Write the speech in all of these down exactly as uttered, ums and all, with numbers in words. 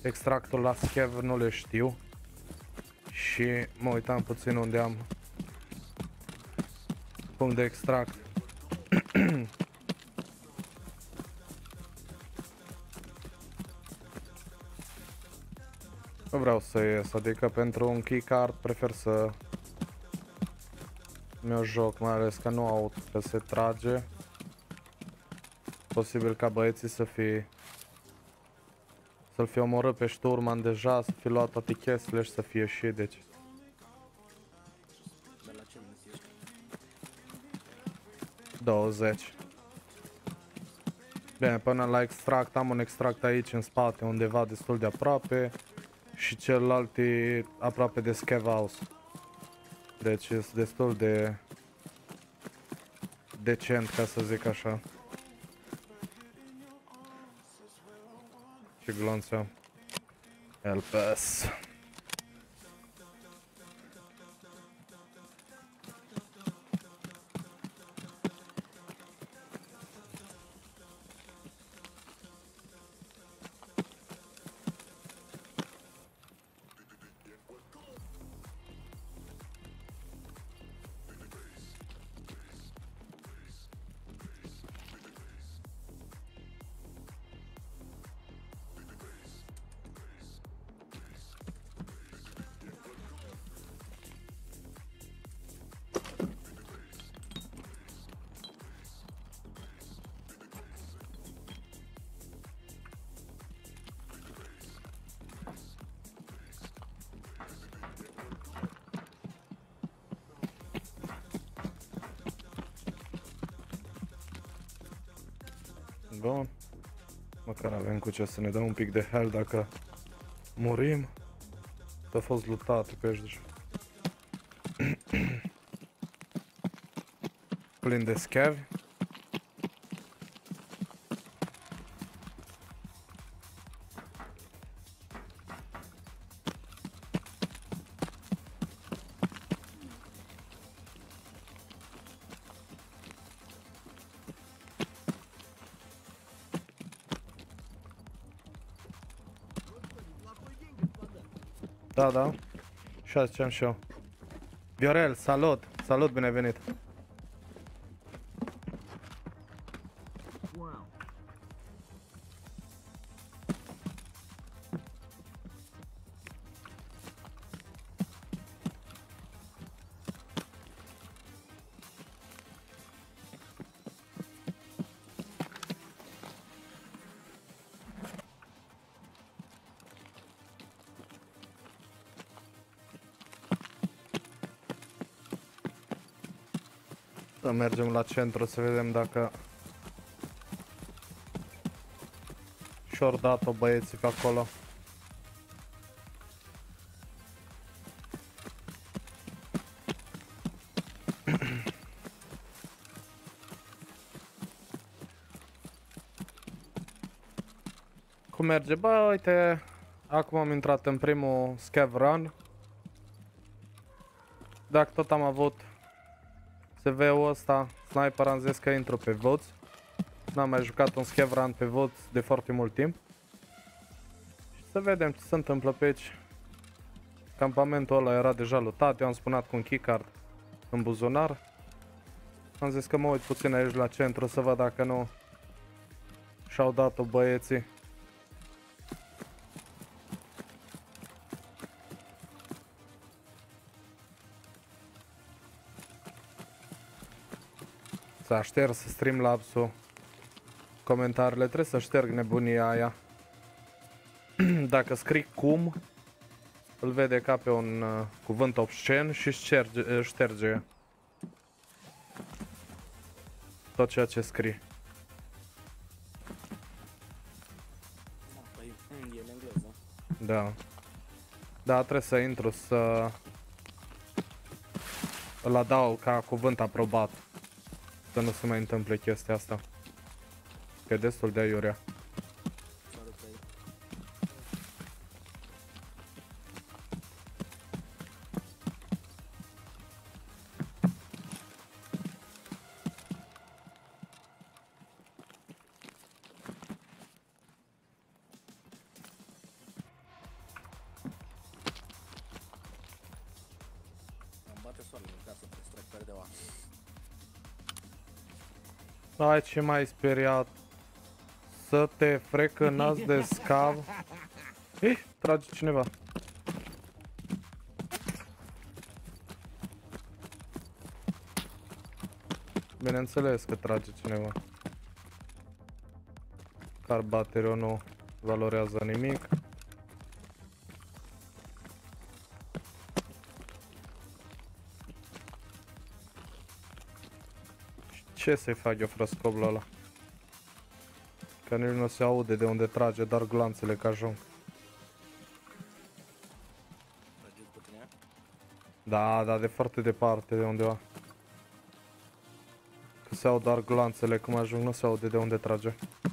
extractul la scav nu le știu. Și mă uitam puțin unde am punct de extract. Nu vreau să ies, adică pentru un keycard prefer să mi-o joc, mai ales că nu aud că se trage. Posibil ca băieții să fie să-l fie omorât pe Sturman deja, să fi luat toate chestiile și să fie ieșit, deci. douăzeci. Bine, până la extract, am un extract aici în spate, undeva destul de aproape. Și celălalt e aproape de scav house. Deci este destul de decent, ca să zic așa. Ce glonțeam. Help us. Bun. Măcar avem cu ce să ne dăm un pic de health dacă murim. S-a fost luptat pe aici deja. Plin de scavi. Da, da. Și asta ce-am și eu. Viorel, salut! Salut, bine venit! Să mergem la centru să vedem dacă și-or dat-o băieții pe acolo. Cum merge? Bă, uite, acum am intrat în primul scav run. Dacă tot am avut S V-ul ăsta, sniper, am zis că intru pe Woods. N-am mai jucat un scav run pe Woods de foarte mult timp. Și să vedem ce se întâmplă pe aici. Campamentul ăla era deja lutat, eu am spunat cu un keycard în buzunar. Am zis că mă uit puțin aici la centru să văd dacă nu și-au dat-o băieții. S-a șters Streamlabs-ul. Comentariile, trebuie să șterg nebunia aia. Dacă scrii cum, îl vede ca pe un uh, cuvânt obscen și șterge, uh, șterge tot ceea ce scrii. Da. Da, trebuie să intru să îl adaug ca cuvânt aprobat. Să nu se mai întâmple chestia asta. Că e destul de aiurea. ca să extrag perdeaua. Hai, ce mai speriat. Să te frecă nas de scav. Ih, trage cineva. Bineînțeles că trage cineva. Car bateriul nu valorează nimic. Ce să-i fac eu frăscobul ăla? Că nici nu se aude de unde trage, dar glanțele că ajung. Trageți pe tine? Da, da, de foarte departe de undeva. Că se aud doar glanțele cum ajung, nu se aude de unde trage.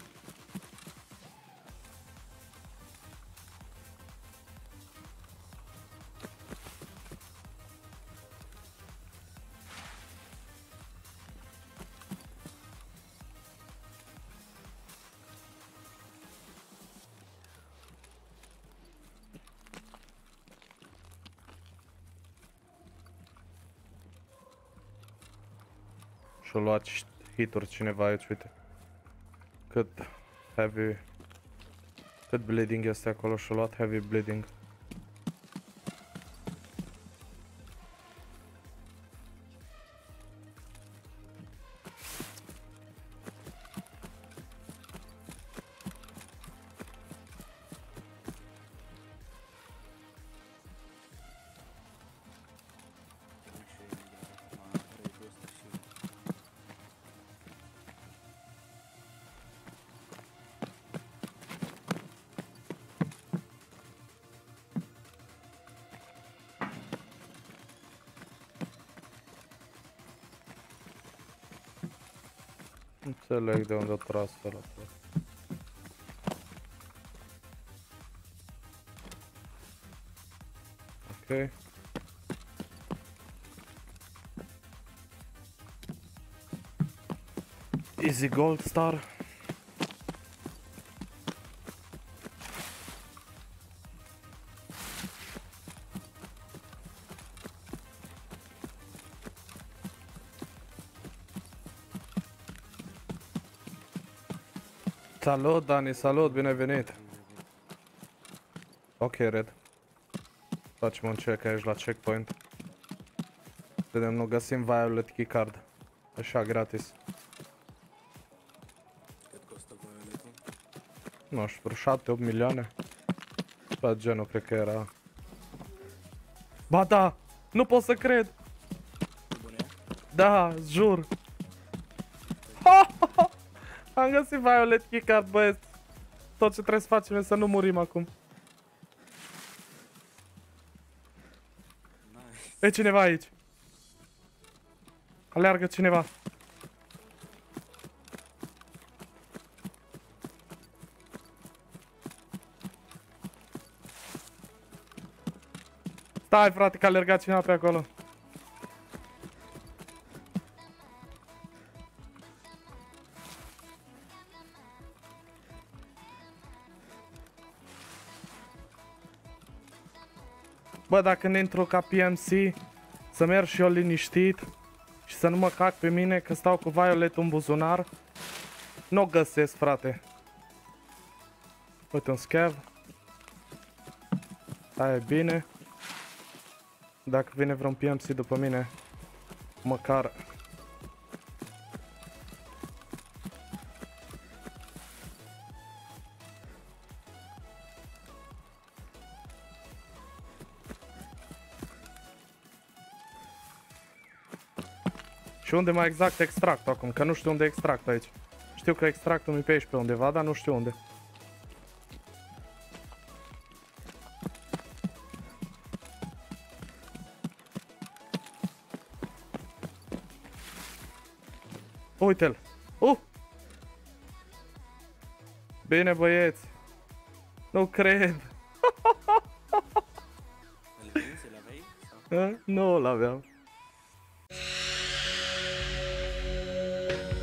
Și-o luat hituri cineva aici, uite. Cât heavy... Cât bleeding este acolo, și-o luat heavy bleeding. Înțeleg de unde a tras ăla. Ok. Easy Gold Star. Salut, Dani, salut, bine venit. Ok, Red. Facem un check aici la checkpoint. Vedem, nu găsim Violet Keycard. Așa, gratis. Cât costă Violetul? Nu știu, vreo șapte opt milioane. Pe genul, cred că era. Ba da! Nu pot să cred! Bune? Da, jur! Am găsit Violet Keycard, băieți! Tot ce trebuie să facem e să nu murim acum. Nice. E cineva aici! Aleargă cineva! Stai, frate, că a alergat cineva pe acolo. Bă, dacă ne intru ca P M C, să merg și eu liniștit și să nu mă cac pe mine că stau cu Violet în buzunar, nu o găsesc, frate. Uite un scav. Aia e bine. Dacă vine vreun P M C după mine, măcar... Și unde mai exact extractul acum? Că nu știu unde extract aici. Știu că extractul mi pe aici pe undeva, dar nu știu unde. Uite-l! Uh! Bine, băieți! Nu cred! Îl vinzi? Îl aveai? Sau? Nu l-aveam.